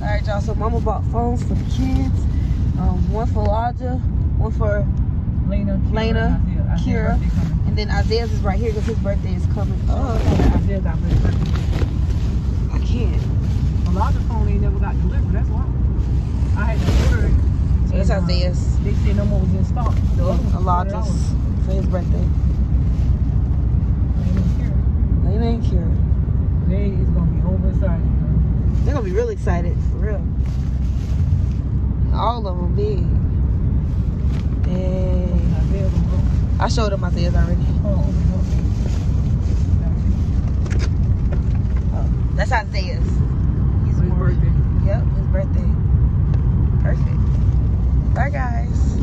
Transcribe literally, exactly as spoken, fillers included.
Alright, y'all. So Mama bought phones for the kids. Um, one for Elijah, one for Lena, Kira, Lena, Isaiah, Kira, and then Isaiah's is right here because his birthday is coming up. Isaiah got his birthday. I can't. Elijah's phone ain't never got delivered. That's why. I had to order it. So that's Isaiah's. They said no more was in stock. The other one, Elijah's for his birthday. Lena and Kira. Lena and Kira. They is gonna be overexcited. They're gonna be really excited, for real. All of them big. Dang. I showed them Isaiah's already. Oh, oh, that's Isaiah's. He's his birthday. Yep, his birthday. Perfect. Bye, guys.